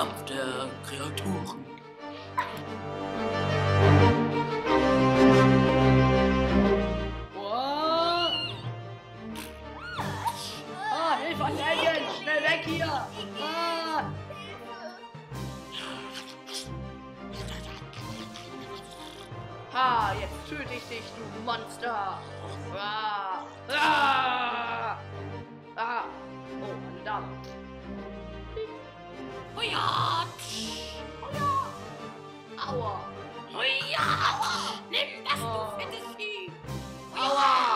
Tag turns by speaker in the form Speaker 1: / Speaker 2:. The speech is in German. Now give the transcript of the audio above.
Speaker 1: Kampf der Kreaturen.
Speaker 2: Hilfe, Alien! Schnell weg hier! Jetzt töte ich dich, du Monster! Oh, eine Dame.
Speaker 1: Oh ja!
Speaker 2: Aua!
Speaker 1: Oh ja! Nimm das, du fettes Vieh!
Speaker 2: Aua!